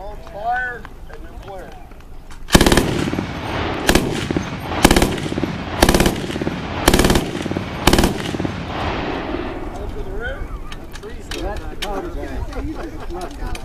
On fire and then flare. Hold to the rear. That's the